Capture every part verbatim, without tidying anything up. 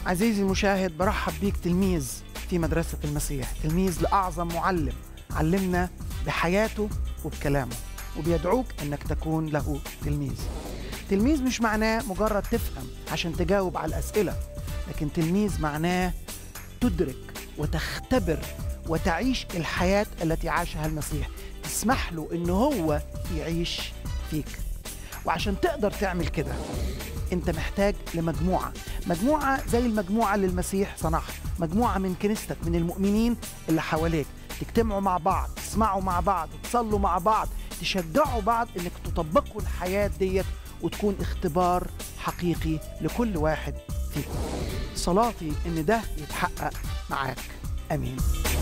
عزيزي المشاهد، برحب بيك تلميذ في مدرسة المسيح، تلميذ لأعظم معلم علمنا بحياته وبكلامه، وبيدعوك أنك تكون له تلميذ. تلميذ مش معناه مجرد تفهم عشان تجاوب على الأسئلة، لكن تلميذ معناه تدرك وتختبر وتعيش الحياة التي عاشها المسيح، تسمح له أنه هو يعيش فيك. وعشان تقدر تعمل كده انت محتاج لمجموعة مجموعة زي المجموعة اللي المسيح صنعها، مجموعة من كنيستك، من المؤمنين اللي حواليك، تجتمعوا مع بعض، تسمعوا مع بعض، تصلوا مع بعض، تشجعوا بعض انك تطبقوا الحياة ديت وتكون اختبار حقيقي لكل واحد فيكم. صلاتي ان ده يتحقق معاك، امين.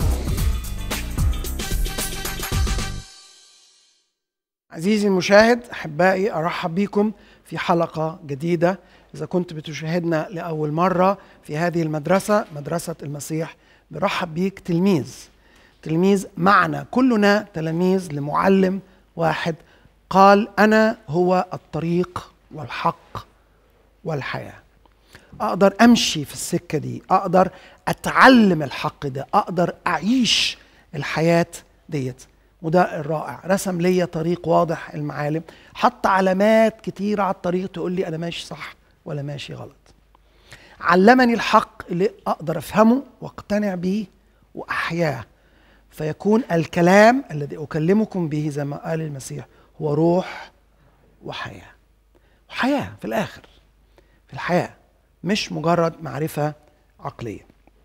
عزيزي المشاهد، أحبائي، أرحب بكم في حلقة جديدة. إذا كنت بتشاهدنا لأول مرة في هذه المدرسة، مدرسة المسيح، برحب بيك تلميذ تلميذ معنا، كلنا تلاميذ لمعلم واحد قال: أنا هو الطريق والحق والحياة. أقدر أمشي في السكة دي، أقدر أتعلم الحق ده، أقدر أعيش الحياة ديت. وده الرائع، رسم لي طريق واضح المعالم، حط علامات كتيرة على الطريق تقول لي أنا ماشي صح ولا ماشي غلط. علمني الحق اللي أقدر أفهمه واقتنع به وأحياه، فيكون الكلام الذي أكلمكم به زي ما قال المسيح هو روح وحياة. وحياة في الآخر، في الحياة، مش مجرد معرفة عقلية.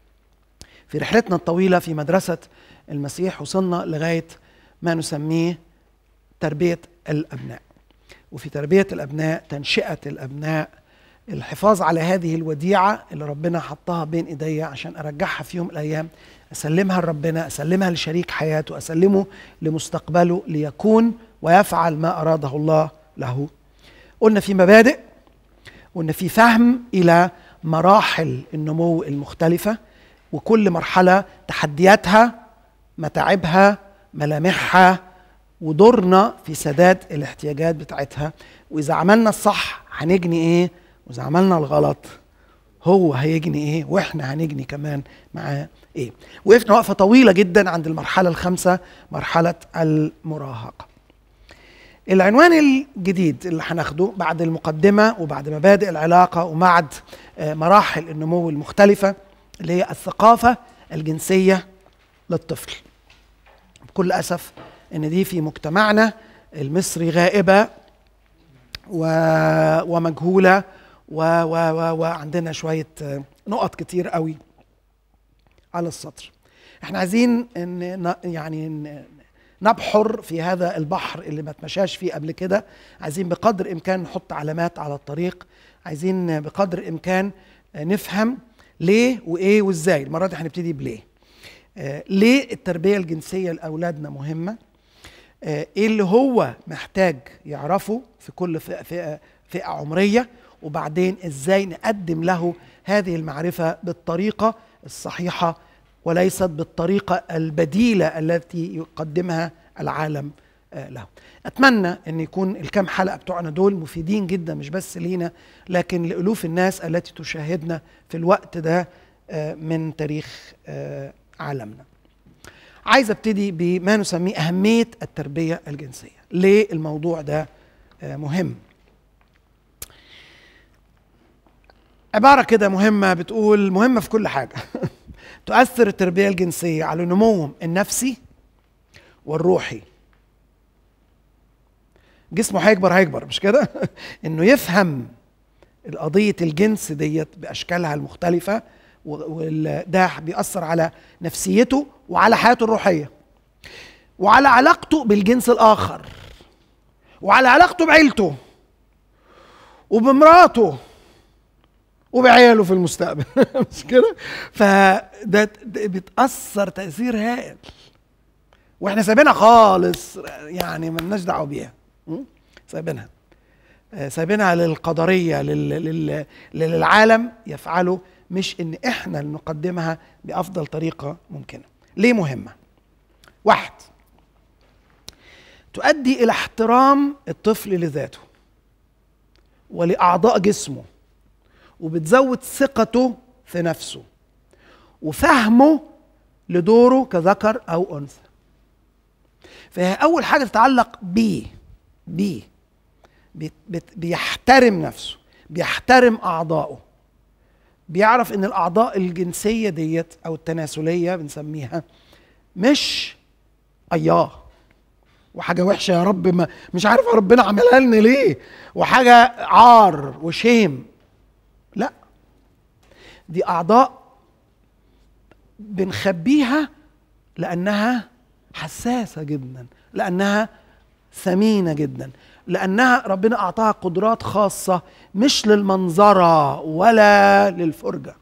في رحلتنا الطويلة في مدرسة المسيح وصلنا لغاية ما نسميه تربية الأبناء. وفي تربية الأبناء، تنشئة الأبناء، الحفاظ على هذه الوديعة اللي ربنا حطها بين إيدي عشان أرجعها في يوم الأيام، أسلمها لربنا، أسلمها لشريك حياته، أسلمه لمستقبله ليكون ويفعل ما أراده الله له. قلنا في مبادئ، قلنا في فهم إلى مراحل النمو المختلفة، وكل مرحلة تحدياتها، متاعبها، ملامحها، ودورنا في سداد الاحتياجات بتاعتها. وإذا عملنا الصح هنجني إيه، وإذا عملنا الغلط هو هيجني إيه، وإحنا هنجني كمان معاه إيه. وقفنا وقفة طويلة جدا عند المرحلة الخامسة، مرحلة المراهقة. العنوان الجديد اللي هناخده بعد المقدمة وبعد مبادئ العلاقة وبعد مراحل النمو المختلفة اللي هي الثقافة الجنسية للطفل. بكل أسف إن دي في مجتمعنا المصري غائبة ومجهولة، وعندنا شوية نقط كتير قوي على السطر. احنا عايزين إن يعني نبحر في هذا البحر اللي ما تمشاش فيه قبل كده. عايزين بقدر الإمكان نحط علامات على الطريق، عايزين بقدر الإمكان نفهم ليه وإيه وإزاي. المرة دي هنبتدي بليه. آه ليه التربية الجنسية لأولادنا مهمة؟ آه إيه اللي هو محتاج يعرفه في كل فئة, فئة, فئة عمرية، وبعدين إزاي نقدم له هذه المعرفة بالطريقة الصحيحة وليست بالطريقة البديلة التي يقدمها العالم آه له. أتمنى أن يكون الكام حلقة بتوعنا دول مفيدين جدا، مش بس لينا لكن لألوف الناس التي تشاهدنا في الوقت ده آه من تاريخ آه عالمنا. عايز ابتدي بما نسميه أهمية التربية الجنسية. ليه الموضوع ده مهم؟ عبارة كده مهمة بتقول مهمة في كل حاجة. تؤثر التربية الجنسية على نموهم النفسي والروحي. جسمه هيكبر هيكبر مش كده؟ انه يفهم القضية الجنس ديت بأشكالها المختلفة، وده بيأثر على نفسيته وعلى حياته الروحية وعلى علاقته بالجنس الآخر وعلى علاقته بعيلته وبمراته وبعياله في المستقبل. مش كده؟ فده بيتأثر تأثير هائل واحنا سايبينها خالص، يعني مالناش دعوه بيها، سايبينها سايبينها للقدرية، لل... للعالم يفعله، مش ان احنا اللي نقدمها بافضل طريقة ممكنة. ليه مهمة؟ واحد، تؤدي الى احترام الطفل لذاته ولأعضاء جسمه، وبتزود ثقته في نفسه وفهمه لدوره كذكر أو أنثى. فهي أول حاجة تتعلق بيه بيه بيحترم نفسه، بيحترم أعضائه، بيعرف إن الأعضاء الجنسية ديت أو التناسلية بنسميها مش أياه وحاجة وحشة يا رب، ما مش عارف ربنا عملها لنا ليه، وحاجة عار وشيم. لا، دي أعضاء بنخبيها لأنها حساسة جدا، لأنها ثمينة جدا، لأنها ربنا أعطاها قدرات خاصة مش للمنظرة ولا للفرجة.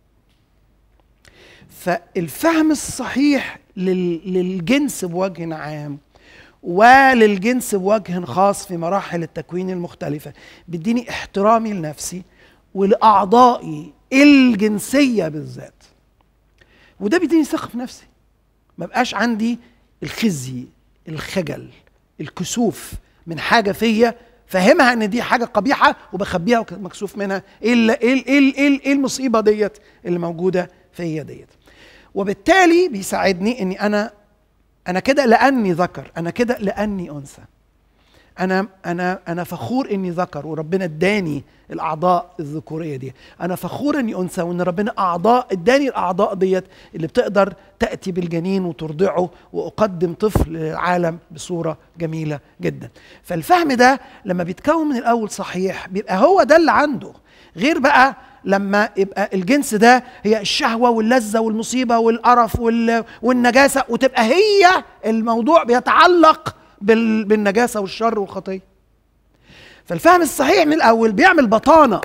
فالفهم الصحيح للجنس بوجه عام وللجنس بوجه خاص في مراحل التكوين المختلفة بيديني احترامي لنفسي ولأعضائي الجنسية بالذات، وده بيديني ثقة في نفسي. ما بقاش عندي الخزي، الخجل، الكسوف من حاجة فيا فهمها ان دي حاجة قبيحة وبخبيها ومكسوف منها. ايه ايه ايه ايه المصيبة ديت اللي موجودة فيا ديت؟ وبالتالي بيساعدني اني انا انا كده لاني ذكر، انا كده لاني انثى، انا انا انا فخور اني ذكر وربنا اداني الاعضاء الذكوريه دي، انا فخور اني انثى وان ربنا اعضاء اداني الاعضاء ديت اللي بتقدر تاتي بالجنين وترضعه واقدم طفل للعالم بصوره جميله جدا. فالفهم ده لما بيتكون من الاول صحيح بيبقى هو ده اللي عنده، غير بقى لما يبقى الجنس ده هي الشهوة واللذة والمصيبة والقرف والنجاسة، وتبقى هي الموضوع بيتعلق بالنجاسة والشر والخطية. فالفهم الصحيح من الأول بيعمل بطانة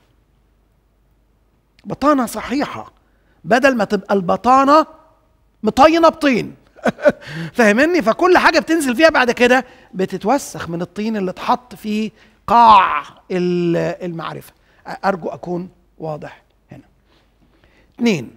بطانة صحيحة، بدل ما تبقى البطانة مطينة بطين فاهمني؟ فكل حاجة بتنزل فيها بعد كده بتتوسخ من الطين اللي اتحط في قاع المعرفة. أرجو أكون واضح هنا. اتنين،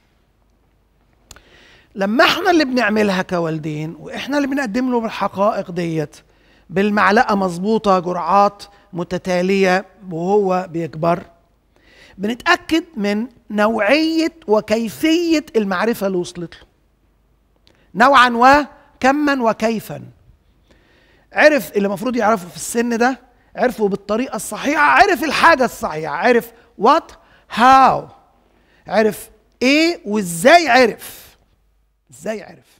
لما احنا اللي بنعملها كوالدين واحنا اللي بنقدم له بالحقائق ديت بالمعلقة مظبوطة جرعات متتالية وهو بيكبر، بنتأكد من نوعية وكيفية المعرفة اللي وصلت له، نوعا وكما وكيفا. عرف اللي المفروض يعرفه في السن ده، عرفه بالطريقة الصحيحة، عرف الحاجة الصحيحة، عرف what how، عرف ايه وازاي، عرف ازاي عرف.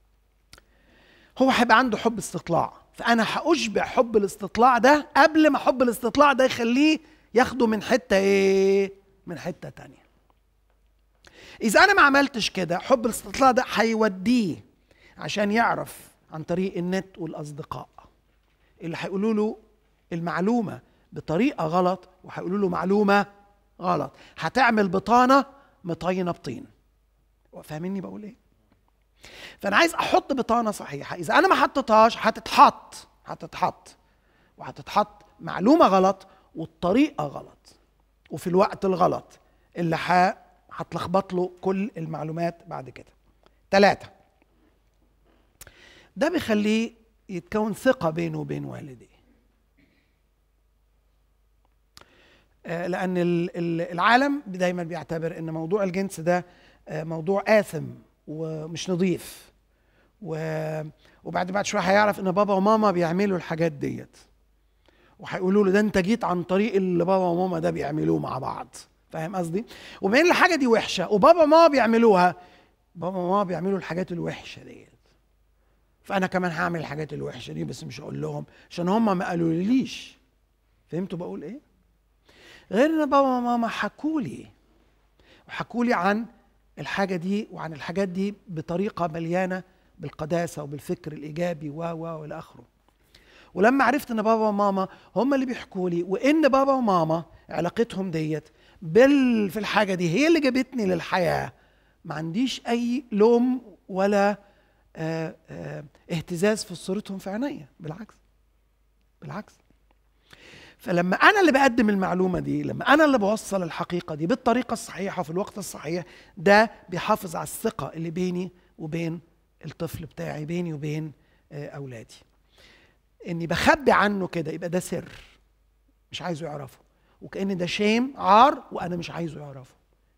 هو هيبقى عنده حب استطلاع، فانا هاشبع حب الاستطلاع ده قبل ما حب الاستطلاع ده يخليه ياخده من حتة ايه، من حتة تانية. اذا انا ما عملتش كده حب الاستطلاع ده هيوديه عشان يعرف عن طريق النت والاصدقاء اللي هيقولوا له المعلومة بطريقة غلط وهيقولوا له معلومة غلط، هتعمل بطانة مطينة بطين. فاهميني بقول ايه؟ فانا عايز احط بطانة صحيحة، اذا انا ما حطيتهاش هتتحط هتتحط وهتتحط معلومة غلط والطريقة غلط وفي الوقت الغلط اللي هتلخبط له كل المعلومات بعد كده. ثلاثة، ده بيخليه يتكون ثقة بينه وبين والديه، لأن العالم دايما بيعتبر إن موضوع الجنس ده موضوع آثم ومش نظيف، وبعد بعد شوية هيعرف إن بابا وماما بيعملوا الحاجات ديت، وهيقولوا له ده أنت جيت عن طريق اللي بابا وماما ده بيعملوه مع بعض. فاهم قصدي؟ وبين الحاجة دي وحشة وبابا وماما بيعملوها، بابا وماما بيعملوا الحاجات الوحشة ديت، فأنا كمان هعمل الحاجات الوحشة دي بس مش هقول لهم عشان هم ما قالوا ليش. فهمتوا بقول إيه؟ غير ان بابا وماما حكوا لي وحكوا لي عن الحاجه دي وعن الحاجات دي بطريقه مليانه بالقداسه وبالفكر الايجابي و و والى اخره. ولما عرفت ان بابا وماما هم اللي بيحكوا لي، وان بابا وماما علاقتهم ديت بال في الحاجه دي هي اللي جابتني للحياه، ما عنديش اي لوم ولا آآ آآ اهتزاز في صورتهم في عينيا، بالعكس بالعكس. فلما أنا اللي بقدم المعلومة دي، لما أنا اللي بوصل الحقيقة دي بالطريقة الصحيحة في الوقت الصحيح، ده بيحافظ على الثقة اللي بيني وبين الطفل بتاعي، بيني وبين أولادي. إني بخبي عنه كده يبقى ده سر مش عايزه يعرفه، وكأن ده شيم عار وأنا مش عايزه يعرفه.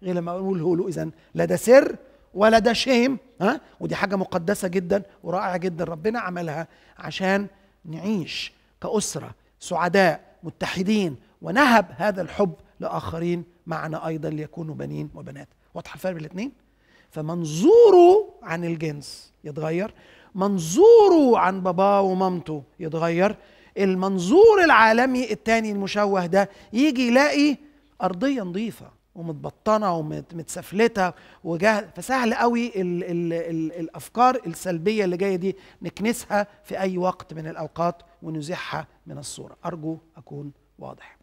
غير لما اقوله له. اذا لا ده سر ولا ده شيم، ها، ودي حاجه مقدسه جدا ورائعه جدا ربنا عملها عشان نعيش كأسره سعداء متحدين ونهب هذا الحب لاخرين معنا ايضا ليكونوا بنين وبنات. واضح الفرق بين الاثنين؟ فمنظوره عن الجنس يتغير، منظوره عن باباه ومامته يتغير، المنظور العالمي التاني المشوه ده يجي يلاقي أرضية نظيفة ومتبطنة ومتسفلتة وجاهزة. فسهل قوي ال ال ال الأفكار السلبية اللي جاية دي نكنسها في أي وقت من الأوقات ونزحها من الصورة. أرجو أكون واضح.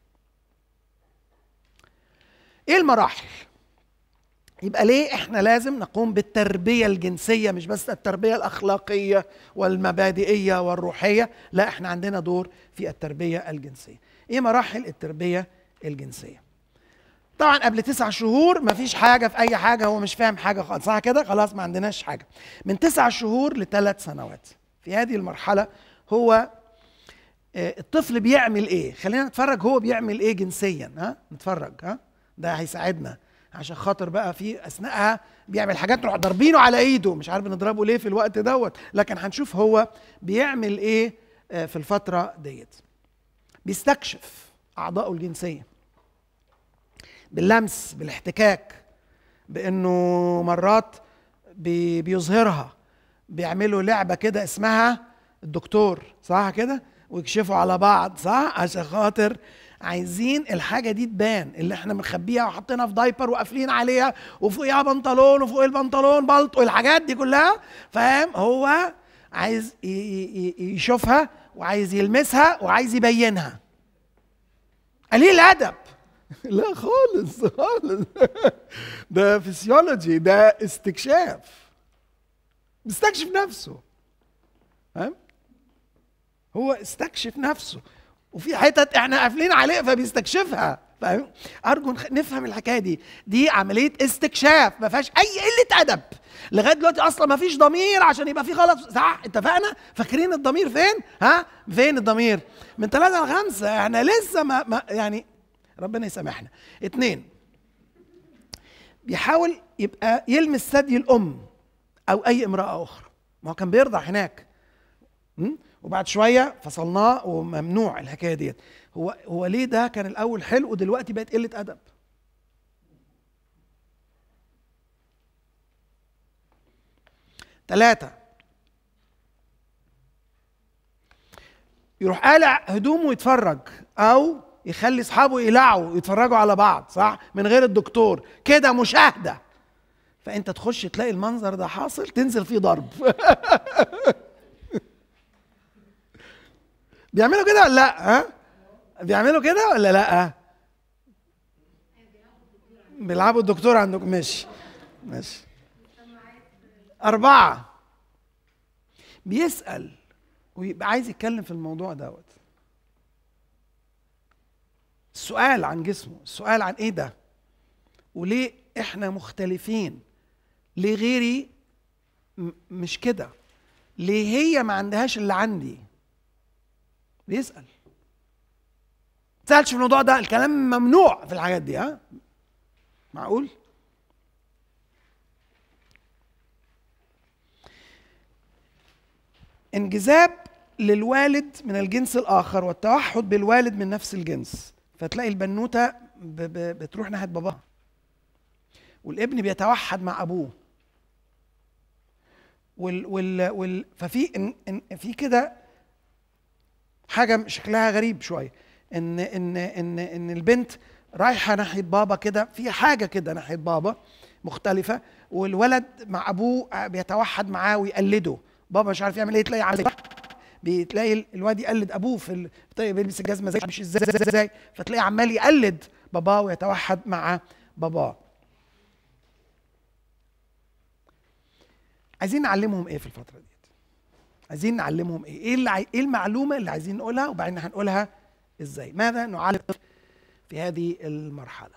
إيه المراحل؟ يبقى ليه احنا لازم نقوم بالتربية الجنسية، مش بس التربية الأخلاقية والمبادئية والروحية، لا احنا عندنا دور في التربية الجنسية. ايه مراحل التربية الجنسية؟ طبعا قبل تسع شهور مفيش حاجة في أي حاجة، هو مش فاهم حاجة خالص، صح كده؟ خلاص ما عندناش حاجة. من تسع شهور لثلاث سنوات في هذه المرحلة هو الطفل بيعمل ايه؟ خلينا نتفرج هو بيعمل ايه جنسيا، ها؟ نتفرج، ها؟ ده هيساعدنا عشان خاطر بقى في اثناءها بيعمل حاجات نروح ضاربينه على ايده، مش عارف نضربه ليه في الوقت دوت، لكن هنشوف هو بيعمل ايه في الفتره ديت. بيستكشف اعضائه الجنسيه باللمس، بالاحتكاك، بانه مرات بي بيظهرها، بيعملوا لعبه كده اسمها الدكتور، صح كده؟ ويكشفوا على بعض، صح؟ عشان خاطر عايزين الحاجة دي تبان، اللي احنا بنخبيها وحطينها في دايبر وقافلين عليها وفوقيها بنطلون وفوق البنطلون بلط والحاجات دي كلها، فاهم؟ هو عايز يشوفها وعايز يلمسها وعايز يبينها. قليل الأدب. لا خالص خالص. ده فيسيولوجي، ده استكشاف، بيستكشف نفسه، فاهم؟ هو استكشف نفسه، وفي حتت احنا قافلين عليه فبيستكشفها، فاهم؟ ارجو نفهم الحكايه دي. دي عمليه استكشاف ما فيهاش اي قله ادب. لغايه دلوقتي اصلا ما فيش ضمير عشان يبقى في غلط، صح؟ اتفقنا؟ فاكرين الضمير فين؟ ها؟ فين الضمير؟ من ثلاثة لخمسة احنا لسه ما, ما يعني ربنا يسامحنا. اتنين، بيحاول يبقى يلمس ثدي الام او اي امراه اخرى، ما هو كان بيرضع هناك، م? وبعد شويه فصلناه وممنوع الحكايه ديت. هو هو ليه ده كان الاول حلو ودلوقتي بقت قله ادب؟ ثلاثة، يروح قالع هدومه ويتفرج، او يخلي اصحابه يقلعوا يتفرجوا على بعض، صح؟ من غير الدكتور، كده مشاهده. فانت تخش تلاقي المنظر ده حاصل تنزل فيه ضرب. بيعملوا كده ولا لا؟ ها؟ بيعملوا كده ولا لا؟ بيلعبوا الدكتور عندكم، ماشي ماشي. أربعة، بيسأل ويبقى عايز يتكلم في الموضوع دوت. السؤال عن جسمه، السؤال عن ايه ده؟ وليه احنا مختلفين؟ ليه غيري مش كده؟ ليه هي ما عندهاش اللي عندي؟ بيسأل. ما تسألش في الموضوع ده، الكلام ممنوع في الحاجات دي، ها؟ معقول؟ انجذاب للوالد من الجنس الآخر والتوحد بالوالد من نفس الجنس، فتلاقي البنوتة بتروح ناحية باباها، والابن بيتوحد مع أبوه، وال وال وال ففي إن إن في كده حاجة شكلها غريب شوية، إن إن إن إن البنت رايحة ناحية بابا كده، في حاجة كده ناحية بابا مختلفة، والولد مع أبوه بيتوحد معاه ويقلده. بابا مش عارف يعمل ايه، تلاقي على بتلاقي الواد يقلد ابوه في ال... بيلبس الجزمه زي مش ازاي ازاي ازاي، فتلاقيه عمال يقلد باباه ويتوحد مع باباه. عايزين نعلمهم ايه في الفتره دي؟ عايزين نعلمهم ايه؟ ايه اللي عاي... ايه المعلومه اللي عايزين نقولها وبعدين هنقولها ازاي؟ ماذا نعلم في هذه المرحله؟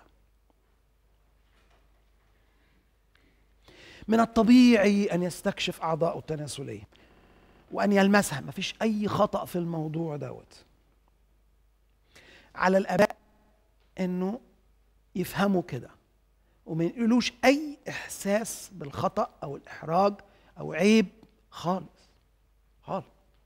من الطبيعي ان يستكشف اعضاءه التناسليه وأن يلمسها، مفيش أي خطأ في الموضوع دوت. على الآباء إنه يفهموا كده وما ينقلوش اي احساس بالخطأ او الاحراج او عيب خالص خالص.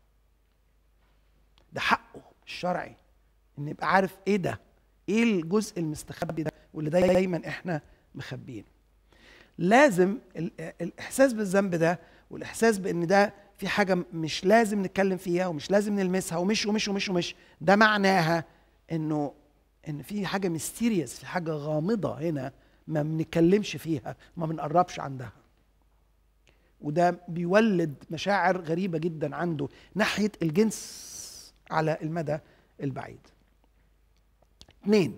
ده حقه الشرعي ان يبقى عارف ايه ده، ايه الجزء المستخبي ده واللي دايما احنا مخبينه. لازم الاحساس بالذنب ده والاحساس بان ده في حاجه مش لازم نتكلم فيها ومش لازم نلمسها ومش ومش ومش ومش ده معناها انه ان في حاجه ميستيريس، في حاجه غامضه هنا ما بنتكلمش فيها، ما بنقربش عندها. وده بيولد مشاعر غريبه جدا عنده ناحيه الجنس على المدى البعيد. اثنين،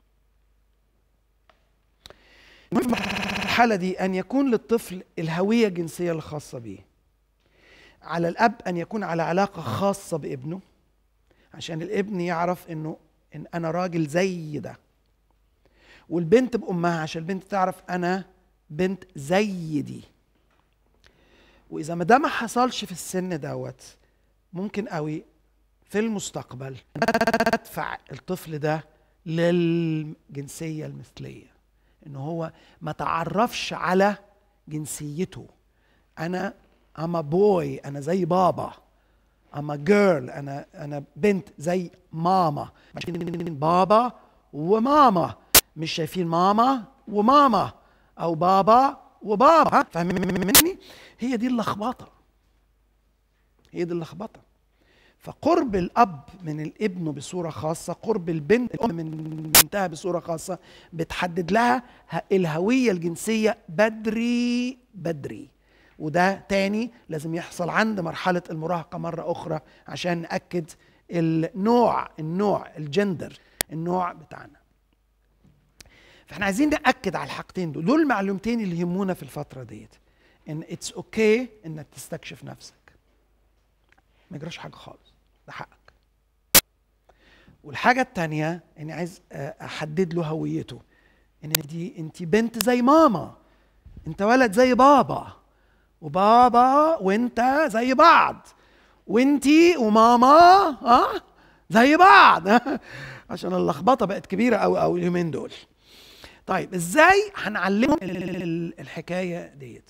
في الحالة دي أن يكون للطفل الهوية الجنسية الخاصة به. على الأب أن يكون على علاقة خاصة بابنه عشان الابن يعرف إنه إن أنا راجل زي ده، والبنت بأمها عشان البنت تعرف أنا بنت زي دي. وإذا ما ده ما حصلش في السن دوت، ممكن قوي في المستقبل أدفع الطفل ده للجنسية المثلية، إنه هو ما تعرفش على جنسيته. أنا I'm a boy، أنا زي بابا. I'm a girl، أنا أنا بنت زي ماما. بابا وماما، مش شايفين ماما وماما أو بابا وبابا. فاهمني؟ هي دي اللخبطة، هي دي اللخبطة. فقرب الأب من الابن بصورة خاصة، قرب البنت من بنتها بصورة خاصة، بتحدد لها الهوية الجنسية بدري بدري. وده تاني لازم يحصل عند مرحلة المراهقة مرة أخرى عشان نأكد النوع النوع الجندر النوع بتاعنا. فاحنا عايزين نأكد على الحاجتين دول، دول المعلومتين اللي يهمونا في الفترة ديت. إن اتس اوكي إنك تستكشف نفسك، ما يجراش حاجة خالص، ده حقك. والحاجة التانية اني عايز احدد له هويته، ان دي انت بنت زي ماما، انت ولد زي بابا، وبابا وانت زي بعض، وانتي وماما اه زي بعض عشان اللخبطة بقت كبيرة قوي قوي اليومين دول. طيب ازاي هنعلمهم الحكاية ديت؟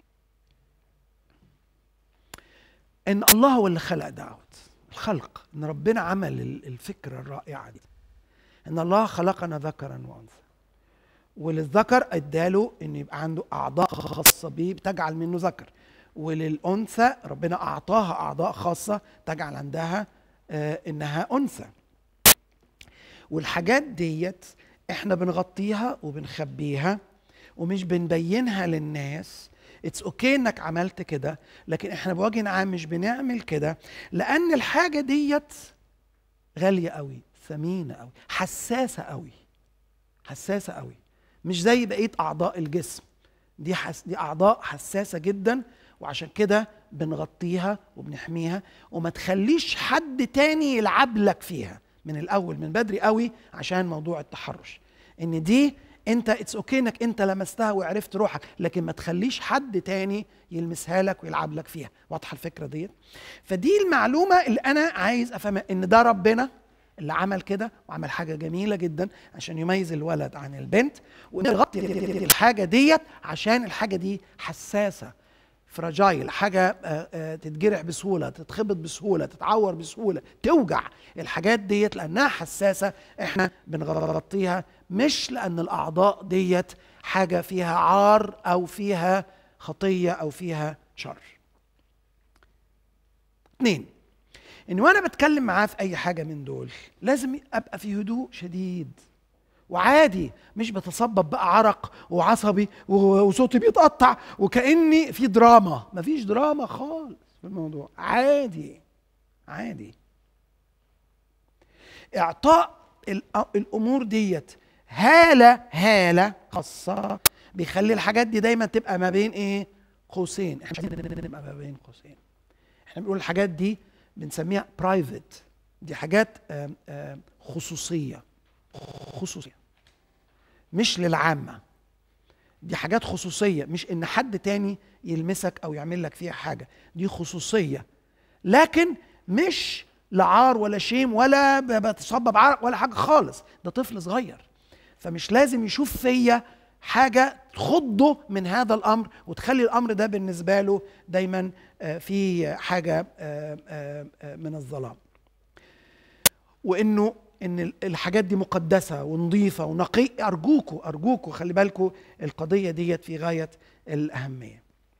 ان الله هو اللي خلق دعوة الخلق، ان ربنا عمل الفكرة الرائعة دي، ان الله خلقنا ذكرا وانثى، وللذكر اداله ان يبقى عنده اعضاء خاصة به بتجعل منه ذكر، وللانثى ربنا اعطاها اعضاء خاصة تجعل عندها آه انها انثى. والحاجات ديت احنا بنغطيها وبنخبيها ومش بنبينها للناس. اتس اوكي انك عملت كده، لكن احنا بوجه عام مش بنعمل كده لان الحاجه ديت غاليه قوي، ثمينه قوي، حساسه قوي، حساسه قوي، مش زي بقيه اعضاء الجسم. دي حس... دي اعضاء حساسه جدا، وعشان كده بنغطيها وبنحميها، وما تخليش حد تاني يلعب لك فيها من الاول من بدري قوي عشان موضوع التحرش. ان دي انت اتس اوكي انك انت لمستها وعرفت روحك، لكن ما تخليش حد تاني يلمسها لك ويلعب لك فيها. واضحه الفكره ديت؟ فدي المعلومه اللي انا عايز افهمها، ان ده ربنا اللي عمل كده، وعمل حاجه جميله جدا عشان يميز الولد عن البنت، ونغطي الحاجه ديت عشان الحاجه دي حساسه، فراجايل، حاجه تتجرح بسهوله، تتخبط بسهوله، تتعور بسهوله، توجع. الحاجات ديت لانها حساسه احنا بنغطيها، مش لان الاعضاء ديت حاجه فيها عار او فيها خطيه او فيها شر. اثنين، ان وانا بتكلم معاه في اي حاجه من دول لازم ابقى في هدوء شديد وعادي، مش بتصبب بقى عرق وعصبي وصوتي بيتقطع وكأني في دراما. مفيش دراما خالص في الموضوع، عادي عادي. اعطاء الامور ديت هالة هالة خاصة بيخلي الحاجات دي دايما تبقى ما بين ايه؟ قوسين. احنا نبقى ما بين قوسين. احنا بنقول الحاجات دي بنسميها برايفت، دي حاجات آم آم خصوصية، خصوصية مش للعامة. دي حاجات خصوصية، مش ان حد تاني يلمسك او يعمل لك فيها حاجة، دي خصوصية، لكن مش لعار ولا شيم ولا بتصبب عرق ولا حاجة خالص. ده طفل صغير، فمش لازم يشوف فيا حاجه تخضه من هذا الامر وتخلي الامر ده بالنسبه له دايما في حاجه من الظلام، وانه ان الحاجات دي مقدسه ونظيفه ونقيه. ارجوكوا ارجوكوا خلي بالكوا القضيه ديت في غايه الاهميه.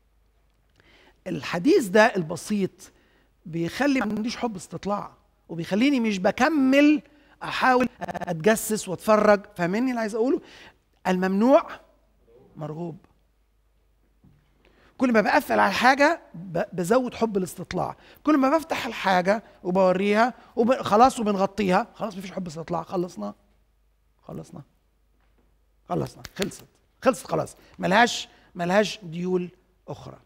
الحديث ده البسيط بيخلي ما عنديش حب استطلاع، وبيخليني مش بكمل احاول اتجسس واتفرج. فاهميني اللي عايز اقوله؟ الممنوع مرغوب. كل ما بقفل على الحاجه بزود حب الاستطلاع، كل ما بفتح الحاجه وبوريها وب... خلاص وبنغطيها، خلاص مفيش حب استطلاع. خلصنا خلصنا خلصنا خلصت خلصت خلاص، ملهاش ملهاش ديول اخرى.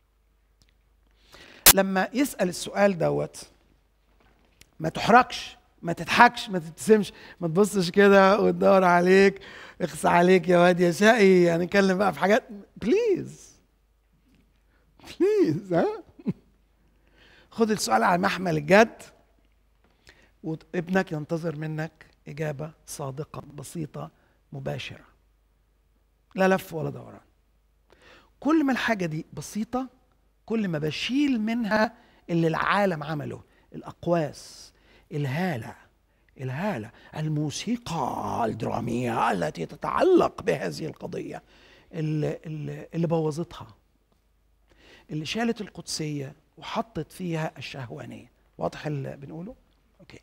لما يسأل السؤال دوت ما تحركش، ما تضحكش، ما تبتسمش، ما تبصش كده وتدور عليك. اخس عليك يا واد يا شقي، هنتكلم بقى في حاجات. بليز بليز ها خد السؤال على محمل الجد، وابنك ينتظر منك إجابة صادقة بسيطة مباشرة، لا لف ولا دوران. كل ما الحاجة دي بسيطة كل ما بشيل منها اللي العالم عمله، الأقواس، الهالة الهالة الموسيقى الدرامية التي تتعلق بهذه القضية اللي, اللي, اللي بوظتها، اللي شالت القدسية وحطت فيها الشهوانية. واضح اللي بنقوله؟ اوكي.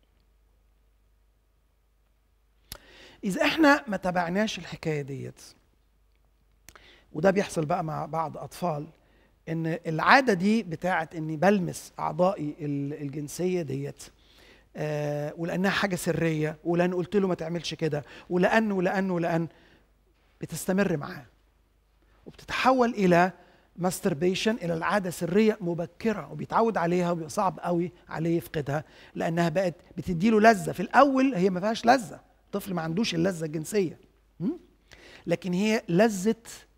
إذا احنا ما تابعناش الحكاية ديت، وده بيحصل بقى مع بعض أطفال، إن العادة دي بتاعت إني بلمس أعضائي الجنسية ديت آه ولأنها حاجة سرية، ولأن قلت له ما تعملش كده، ولأن ولأن ولأن بتستمر معاه وبتتحول إلى ماستربيشن، إلى العادة سرية مبكرة، وبيتعود عليها وبيبقى صعب قوي عليه يفقدها، لأنها بقت بتديله لذة. في الأول هي ما فيهاش لذة، الطفل ما عندوش اللذة الجنسية، لكن هي لذة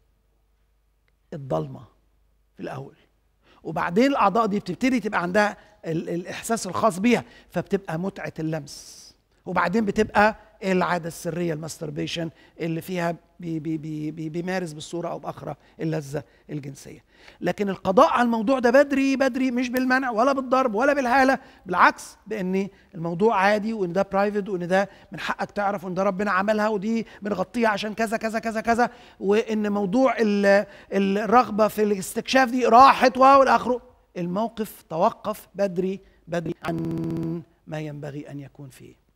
الضلمة في الأول، وبعدين الأعضاء دي بتبتدي تبقى عندها الإحساس الخاص بيها، فبتبقى متعة اللمس، وبعدين بتبقى العادة السرية الماستربيشن اللي فيها بي بي بي بي بيمارس بالصورة أو بأخرى اللذة الجنسية. لكن القضاء على الموضوع ده بدري بدري، مش بالمنع ولا بالضرب ولا بالهالة، بالعكس، بأن الموضوع عادي، وإن ده برايفت، وإن ده من حقك تعرف، وإن ده ربنا عملها، ودي بنغطيها عشان كذا كذا كذا كذا، وإن موضوع الرغبة في الاستكشاف دي راحت والآخره. الموقف توقف بدري بدري عن ما ينبغي أن يكون فيه.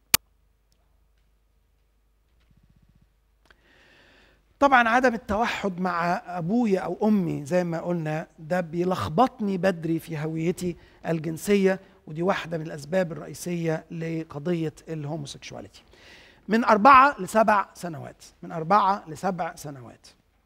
طبعا عدم التوحد مع أبويا أو أمي زي ما قلنا ده بيلخبطني بدري في هويتي الجنسية، ودي واحدة من الأسباب الرئيسية لقضية الهوموسيكشواليتي. من أربعة لسبع سنوات من أربعة لسبع سنوات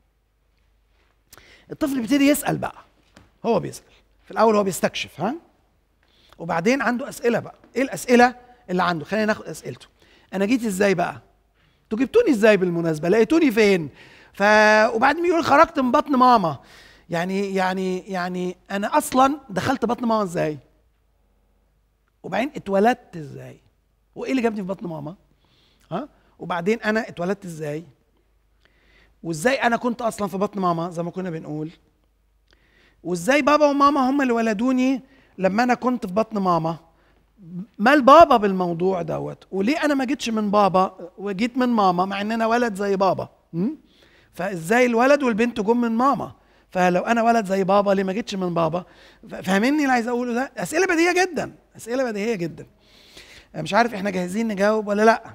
الطفل بيبتدي يسأل بقى، هو بيسأل في الأول، هو بيستكشف، ها، وبعدين عنده أسئلة بقى. إيه الأسئلة اللي عنده؟ خلينا ناخد أسئلته. أنا جيت إزاي بقى؟ انتوا جبتوني ازاي بالمناسبه؟ لقيتوني فين؟ ف وبعدين بيقول خرجت من بطن ماما. يعني يعني يعني انا اصلا دخلت بطن ماما ازاي؟ وبعدين اتولدت ازاي؟ وايه اللي جابني في بطن ماما؟ ها؟ وبعدين انا اتولدت ازاي؟ وازاي انا كنت اصلا في بطن ماما زي ما كنا بنقول؟ وازاي بابا وماما هم اللي ولدوني لما انا كنت في بطن ماما؟ مال بابا بالموضوع دوت؟ وليه انا ما جيتش من بابا وجيت من ماما مع ان انا ولد زي بابا؟ فازاي الولد والبنت جم من ماما؟ فلو انا ولد زي بابا ليه ما جيتش من بابا؟ فاهميني اللي عايز اقوله ده؟ اسئله بديهيه جدا، اسئله بديهيه جدا. مش عارف احنا جاهزين نجاوب ولا لا.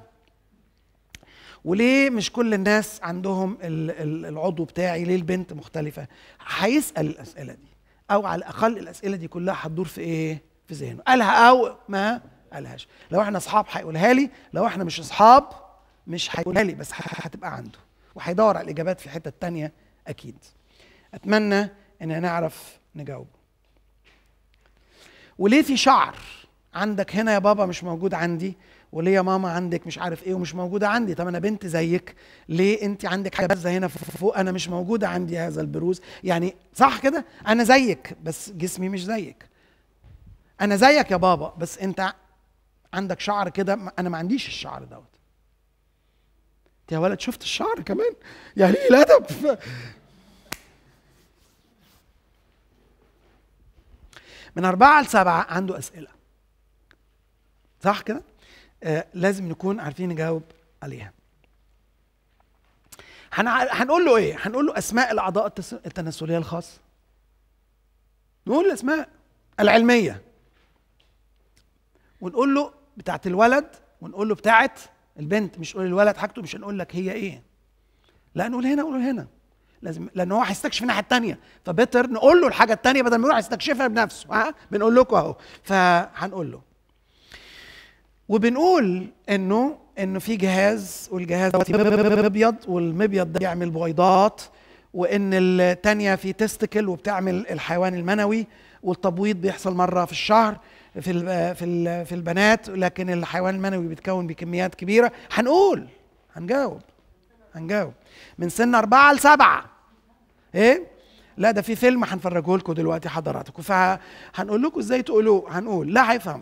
وليه مش كل الناس عندهم العضو بتاعي؟ ليه البنت مختلفه؟ هيسال الاسئله دي، او على الاقل الاسئله دي كلها هتدور في ايه؟ في ذهنه. قالها او ما قالهاش. لو احنا اصحاب هيقولها لي، لو احنا مش اصحاب مش هيقولها لي، بس هتبقى عنده وهيدور على الاجابات في حته تانية اكيد. اتمنى ان نعرف نجاوب. وليه في شعر عندك هنا يا بابا مش موجود عندي؟ وليه يا ماما عندك مش عارف ايه ومش موجوده عندي؟ طب انا بنت زيك، ليه انت عندك حاجه بارزه هنا فوق انا مش موجوده عندي هذا البروز؟ يعني صح كده؟ انا زيك بس جسمي مش زيك. انا زيك يا بابا بس انت عندك شعر كده، انا ما عنديش الشعر دوت. يا ولد شفت الشعر كمان؟ يعني ايه الادب؟ من أربعة لسبعة عنده أسئلة، صح كده؟ آه لازم نكون عارفين نجاوب عليها. هنقول له ايه؟ هنقول له اسماء الاعضاء التناسليه الخاصه. نقول الاسماء العلميه، ونقول له بتاعت الولد، ونقول له بتاعت البنت. مش نقول الولد حاجته، مش هنقول لك هي ايه، لا نقول هنا ونقول هنا، لازم، لان هو هيستكشف الناحيه الثانيه، فبتر نقول له الحاجه الثانيه بدل ما يروح يستكشفها بنفسه. ها بنقول لكم اهو، فهنقول له. وبنقول انه انه في جهاز، والجهاز ده ابيض، والمبيض ده بيعمل بويضات، وان الثانيه في تستكل وبتعمل الحيوان المنوي، والتبويض بيحصل مره في الشهر في ال في ال في البنات، لكن الحيوان المنوي بيتكون بكميات كبيره. هنقول هنجاوب هنجاوب من سن أربعة لسبعة. ايه؟ لا ده في فيلم هنفرجه لكم دلوقتي حضراتكم، فهنقول لكم ازاي تقولوه. هنقول لا هيفهم.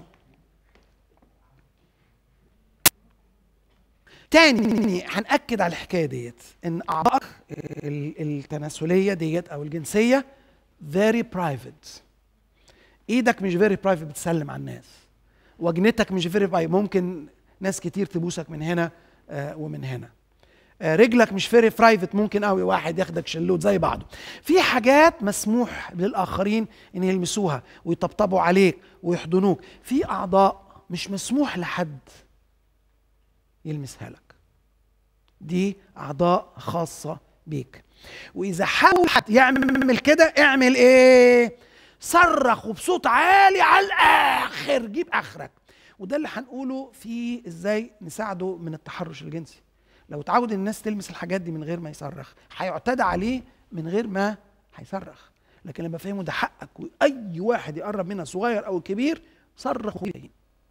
تاني هنأكد على الحكايه ديت، ان اعضاء التناسليه ديت او الجنسيه very private. ايدك مش very private بتسلم على الناس، وجنتك مش very private، ممكن ناس كتير تبوسك من هنا آه ومن هنا. آه رجلك مش very private، ممكن قوي واحد ياخدك شلوت زي بعضه. في حاجات مسموح للاخرين ان يلمسوها ويطبطبوا عليك ويحضنوك، في اعضاء مش مسموح لحد يلمسها لك، دي اعضاء خاصه بيك. واذا حاول يعمل كده اعمل ايه؟ صرخ وبصوت عالي على الاخر، جيب اخرك. وده اللي هنقوله في ازاي نساعده من التحرش الجنسي. لو تعود الناس تلمس الحاجات دي من غير ما يصرخ، هيعتدى عليه من غير ما هيصرخ. لكن لما فهموا ده حقك، واي واحد يقرب منها صغير او كبير صرخ ويبين،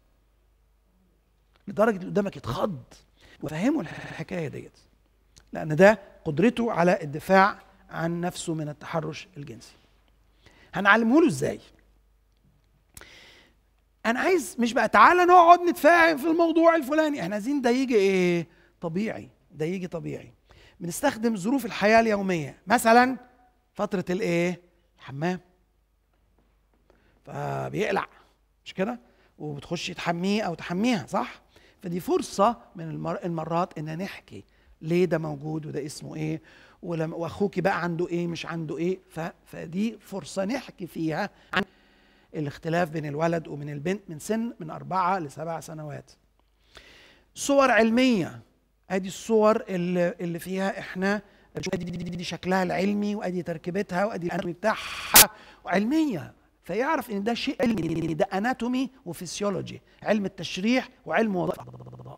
لدرجه اللي قدامك يتخض. وفهموا الحكايه ديت، لان ده قدرته على الدفاع عن نفسه من التحرش الجنسي. هنعلمه له ازاي؟ انا عايز مش بقى تعالى نقعد نتفاهم في الموضوع الفلاني، احنا عايزين ده يجي ايه؟ طبيعي، ده يجي طبيعي. بنستخدم ظروف الحياه اليوميه، مثلا فتره الايه؟ الحمام، فبيقلع مش كده؟ وبتخشي تحميه او تحميها، صح؟ فدي فرصه من المر... المرات ان نحكي ليه ده موجود وده اسمه ايه، ولم... واخوكي بقى عنده ايه مش عنده ايه. ف... فدي فرصه نحكي فيها عن الاختلاف بين الولد وبين البنت من سن من أربعة لسبع سنوات. صور علميه، ادي الصور اللي, اللي فيها احنا دي, دي, دي شكلها العلمي، وادي تركيبتها، وادي الاناتومي بتاعها علميه، فيعرف ان ده شيء علمي، ده اناتومي وفسيولوجي، علم التشريح وعلم وظائف الاعضاء.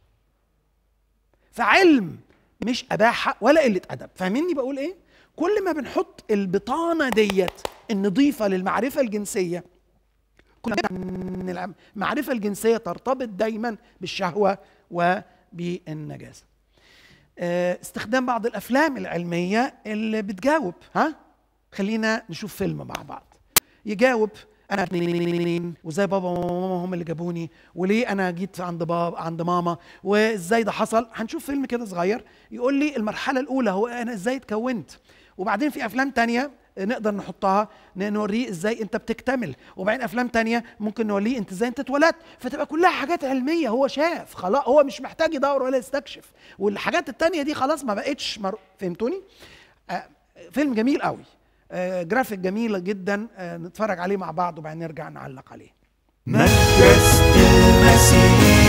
فعلم مش اباحه ولا قله ادب. فاهميني بقول ايه؟ كل ما بنحط البطانه ديت النظيفه للمعرفه الجنسيه، كل ما المعرفه الجنسيه ترتبط دايما بالشهوه وبالنجاسه. استخدام بعض الافلام العلميه اللي بتجاوب. ها خلينا نشوف فيلم مع بعض يجاوب انا منين، وازاي بابا وماما هم اللي جابوني، وليه انا جيت عند بابا عند ماما، وازاي ده حصل. هنشوف فيلم كده صغير يقول لي المرحله الاولى هو انا ازاي اتكونت، وبعدين في افلام تانية نقدر نحطها نوريه ازاي انت بتكتمل، وبعدين افلام تانية ممكن نوريه انت ازاي انت اتولدت. فتبقى كلها حاجات علميه، هو شاف خلاص، هو مش محتاج يدور ولا يستكشف، والحاجات التانية دي خلاص ما بقتش مر... فهمتوني؟ آه فيلم جميل قوي، آه جرافيك جميله جدا، آه نتفرج عليه مع بعض وبعدين نرجع نعلق عليه. مدرسة المسيح.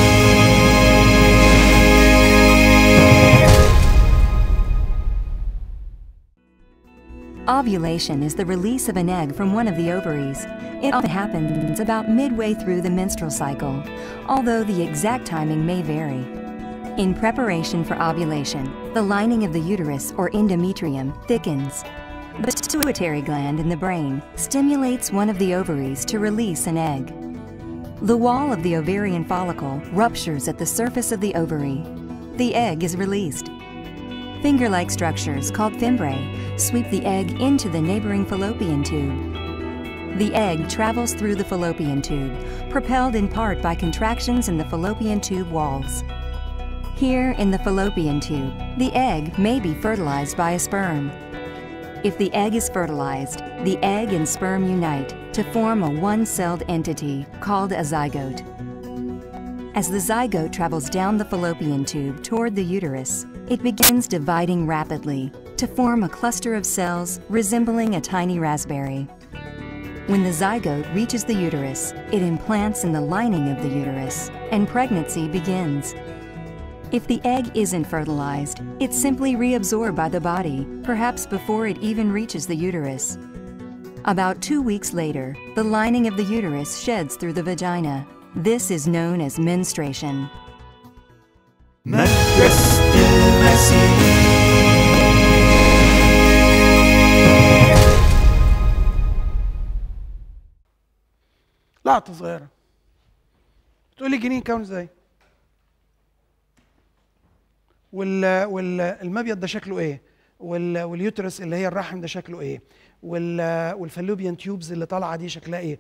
Ovulation is the release of an egg from one of the ovaries. It often happens about midway through the menstrual cycle, although the exact timing may vary. In preparation for ovulation, the lining of the uterus or endometrium thickens. The pituitary gland in the brain stimulates one of the ovaries to release an egg. The wall of the ovarian follicle ruptures at the surface of the ovary. The egg is released. Finger-like structures called fimbriae sweep the egg into the neighboring fallopian tube. The egg travels through the fallopian tube, propelled in part by contractions in the fallopian tube walls. Here in the fallopian tube, the egg may be fertilized by a sperm. If the egg is fertilized, the egg and sperm unite to form a one-celled entity called a zygote. As the zygote travels down the fallopian tube toward the uterus, it begins dividing rapidly to form a cluster of cells resembling a tiny raspberry. When the zygote reaches the uterus, it implants in the lining of the uterus, and pregnancy begins. If the egg isn't fertilized, it's simply reabsorbed by the body, perhaps before it even reaches the uterus. About two weeks later, the lining of the uterus sheds through the vagina. This is known as menstruation. مدرسة المسيح. لقطة صغيرة. تقولي الجنين كون ازاي؟ وال والمبيض ده شكله ايه؟ وال واليوترس اللي هي الرحم ده شكله ايه؟ وال والفالوبيان تيوبز اللي طالعه دي شكلها ايه؟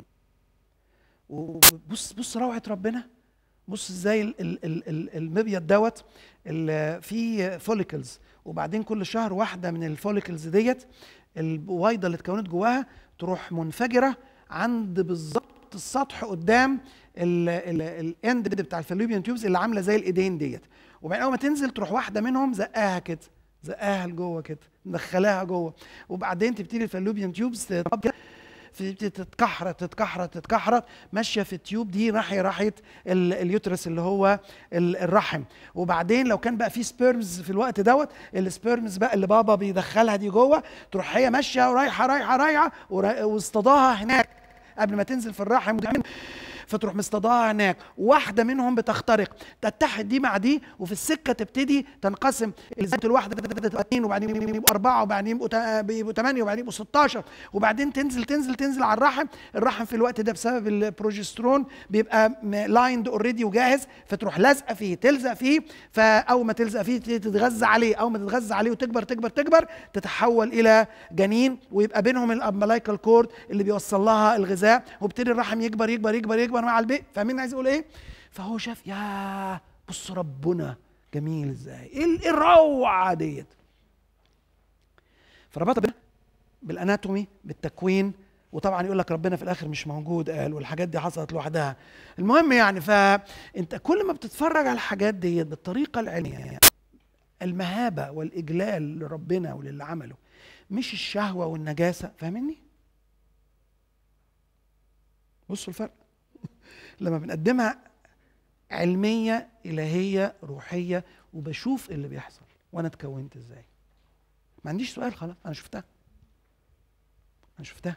وبص بص روعة ربنا. بص ازاي ال ال ال المبيض دوت فيه فوليكلز، وبعدين كل شهر واحده من الفوليكلز ديت البويضه اللي اتكونت جواها تروح منفجره عند بالظبط السطح قدام الاند بتاع الفالوبيان تيوبز اللي عامله زي الايدين ديت، وبعدين اول ما تنزل تروح واحده منهم زقاها كده، زقاها لجوه كده، مدخلاها جوه، وبعدين تبتدي الفالوبيان تيوبز تتكحرت تتكحرت تتكحرت ماشيه في التيوب دي ناحيه راحيه اليوترس اللي هو الرحم. وبعدين لو كان بقى في سبيرمز في الوقت دوت، السبيرمز بقى اللي بابا بيدخلها دي جوه، تروح هي ماشيه ورايحه رايحه رايحه واصطداها هناك قبل ما تنزل في الرحم، فتروح مصطداها هناك، واحده منهم بتخترق، تتحد دي مع دي، وفي السكه تبتدي تنقسم الزيت الواحده تبقى اثنين، وبعدين يبقوا اربعه، وبعدين يبقوا ثمانيه، وبعدين يبقوا ستاشر، وبعدين تنزل تنزل تنزل على الرحم. الرحم في الوقت ده بسبب البروجسترون بيبقى لايند اوريدي وجاهز، فتروح لازقه فيه تلزق فيه، فاول ما تلزق فيه تتغذى عليه، اول ما تتغذى عليه وتكبر تكبر تكبر تتحول الى جنين، ويبقى بينهم الامبلايكال كورد اللي بيوصل لها الغذاء، وابتدي الرحم يكبر يكبر يكبر يكبر مع البيت. فاهمين عايز اقول ايه؟ فهو شاف يا بص ربنا جميل ازاي، ايه الروعه ديت. فربطها بالاناتومي بالتكوين، وطبعا يقول لك ربنا في الاخر مش موجود قال، والحاجات دي حصلت لوحدها. المهم يعني فانت كل ما بتتفرج على الحاجات ديت بالطريقه العلميه، المهابه والاجلال لربنا وللي عمله، مش الشهوه والنجاسه. فاهميني؟ بصوا الفرق لما بنقدمها علميه الهيه روحيه، وبشوف اللي بيحصل وانا اتكونت ازاي. ما عنديش سؤال، خلاص انا شفتها انا شفتها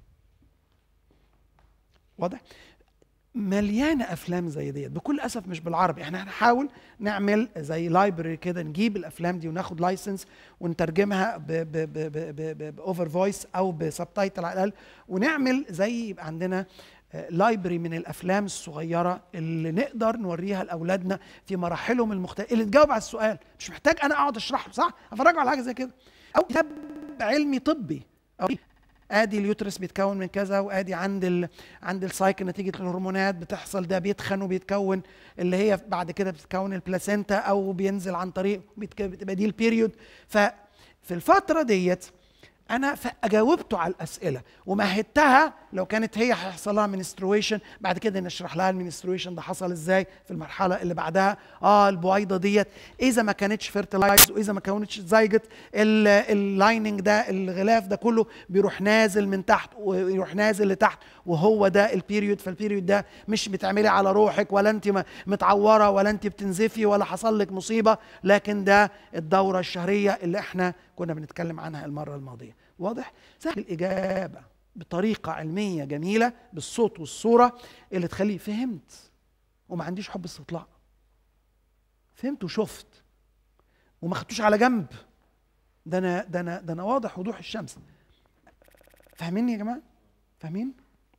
واضح. مليانه افلام زي ديت، بكل اسف مش بالعربي. احنا هنحاول نعمل زي لايبرري كده، نجيب الافلام دي وناخد لايسنس ونترجمها باوفر فويس او بسبتايتل على الاقل، ونعمل زي يبقى عندنا لايبرري من الافلام الصغيره اللي نقدر نوريها لاولادنا في مراحلهم المختلفه، اللي تجاوب على السؤال. مش محتاج انا اقعد اشرح له، صح؟ افرجه على حاجه زي كده، او كتاب علمي طبي، او ادي اليوترس بيتكون من كذا، وادي عند ال عند السايكل نتيجه الهرمونات بتحصل ده، بيتخن وبيتكون اللي هي بعد كده بتتكون البلاسينتا، او بينزل عن طريق بتبقى دي البيريود. ففي الفتره ديت انا جاوبته على الاسئله ومهدتها. لو كانت هي هيحصل لها منسترويشن، بعد كده نشرح لها المنسترويشن ده حصل ازاي في المرحله اللي بعدها. اه البويضه ديت اذا ما كانتش فيرتلايز، واذا ما كونتش زايجت، اللايننج ده الغلاف ده كله بيروح نازل من تحت ويروح نازل لتحت، وهو ده البيريود. فالبيريود ده مش بتعملي على روحك، ولا انت متعوره، ولا انت بتنزفي، ولا حصل لك مصيبه، لكن ده الدوره الشهريه اللي احنا كنا بنتكلم عنها المره الماضيه. واضح؟ سهل الإجابة بطريقة علمية جميلة بالصوت والصورة اللي تخليه فهمت وما عنديش حب استطلاع. فهمت وشفت وما خدتوش على جنب. ده أنا ده أنا ده أنا واضح وضوح الشمس. فاهميني يا جماعة؟ فاهمين؟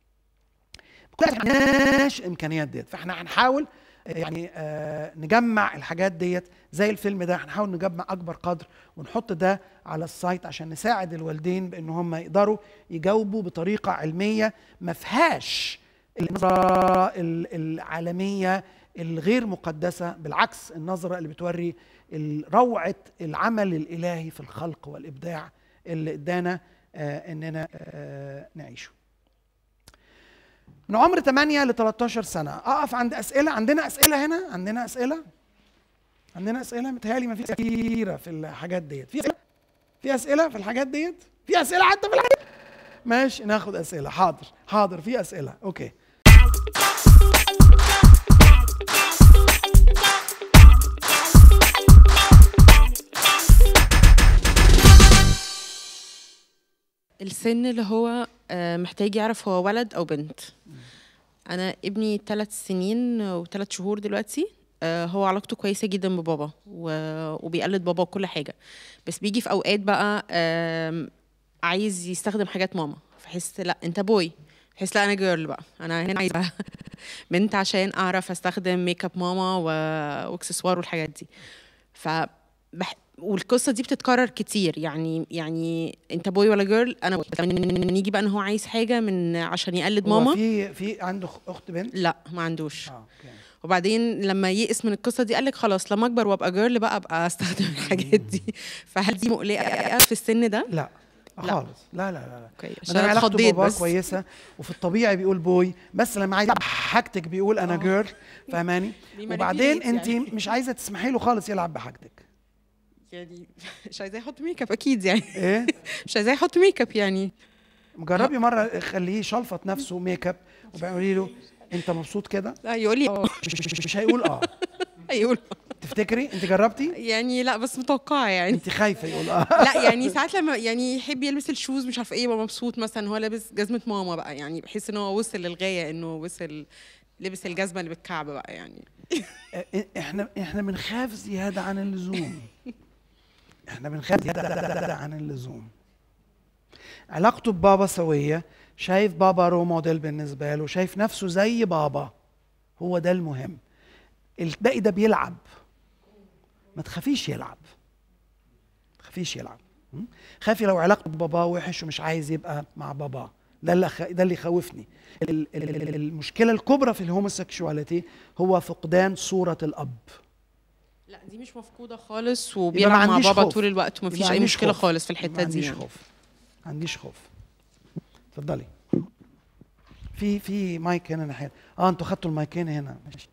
ما عندناش الإمكانيات ديت، فإحنا هنحاول يعني آه نجمع الحاجات ديت زي الفيلم ده. هنحاول نجمع اكبر قدر ونحط ده على السايت عشان نساعد الوالدين بان هم يقدروا يجاوبوا بطريقه علميه ما فيهاش النظره العالميه الغير مقدسة، بالعكس النظرة اللي بتوري روعة العمل الإلهي في الخلق والإبداع اللي ادانا آه إننا آه نعيشه. من عمر ثمانية ل ثلاثة عشر سنة. أقف عند أسئلة. عندنا أسئلة هنا؟ عندنا أسئلة؟ عندنا أسئلة؟ متهيألي ما في كتيرة في الحاجات ديت. في أسئلة؟ في أسئلة في الحاجات ديت؟ في أسئلة حتى في الحاجات؟ ماشي ناخد أسئلة. حاضر حاضر في أسئلة. أوكي. السن اللي هو محتاج يعرف هو ولد أو بنت. أنا ابني ثلاث سنين وثلاث شهور دلوقتي. هو علاقته كويسة جدا ببابا وبيقلد بابا وكل حاجة، بس بيجي في أوقات بقى عايز يستخدم حاجات ماما، فحس لا أنت بوي، حس لا أنا جيرل بقى، أنا هنا عايزة بنت عشان أعرف أستخدم ميك اب ماما واكسسوار والحاجات دي. ف بح... والقصه دي بتتكرر كتير، يعني يعني انت بوي ولا جيرل؟ انا بوي. لما نيجي بقى ان هو عايز حاجه من عشان يقلد ماما. هو في في عنده اخت بنت؟ لا ما عندوش. اه اوكي. وبعدين لما يئس من القصه دي قال لك خلاص لما اكبر وابقى جيرل بقى ابقى استخدم الحاجات دي. فهل دي مقلقه في السن ده؟ لا خالص. لا لا لا, لا. اوكي عشان علاقته ببابا كويسه وفي الطبيعي بيقول بوي، بس لما عايز حاجتك بيقول انا جيرل. فاهماني؟ وبعدين انت يعني مش عايزه تسمحي له خالص يلعب بحاجتك. يعني مش عايزاه يحط ميك اب اكيد يعني. ايه؟ مش عايزاه يحط ميك اب يعني. جربي مره خليه يشلفط نفسه ميك اب وبقولي له انت مبسوط كده؟ لا يقول لي اه. مش, مش هيقول اه. هيقول تفتكري؟ انت جربتي؟ يعني لا بس متوقعه يعني. انت خايفه يقول اه؟ لا يعني ساعات لما يعني يحب يلبس الشوز مش عارفه ايه يبقى مبسوط، مثلا هو لابس جزمه ماما بقى، يعني بحس ان هو وصل للغايه انه وصل لبس الجزمه اللي بالكعب بقى يعني. احنا احنا بنخاف زياده عن اللزوم. احنا بنخاف زياده عن اللزوم. علاقته ببابا سويه، شايف بابا رو موديل بالنسبه له، شايف نفسه زي بابا، هو ده المهم. الباقي ده بيلعب، ما تخافيش يلعب، ما تخافيش يلعب. خافي لو علاقته ببابا وحش ومش عايز يبقى مع بابا، ده اللي خ... ده اللي يخوفني. المشكله الكبرى في الهوموسيكشواليتي هو فقدان صوره الاب. لا دي مش مفقوده خالص، وبيلعب مع بابا خوف. طول الوقت ومفيش اي مشكله خوف. خالص في الحته دي. ما عنديش يعني. خوف، ما عنديش خوف. اتفضلي. في في مايك هنا ناحيه. اه انتوا خدتوا المايكين هنا. ماشي.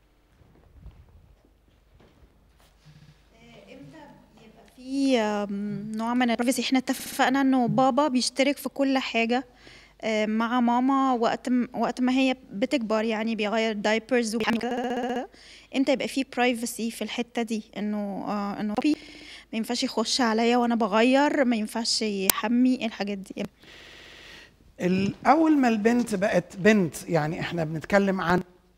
في نوع من البرايفسي. احنا اتفقنا انه بابا بيشترك في كل حاجه مع ماما وقت وقت ما هي بتكبر، يعني بيغير دايبرز امتى يبقى في برايفسي في الحته دي، انه آه انه بابي ما ينفعش يخش عليا وانا بغير، ما ينفعش يحمي الحاجات دي. اول ما البنت بقت بنت، يعني احنا بنتكلم عن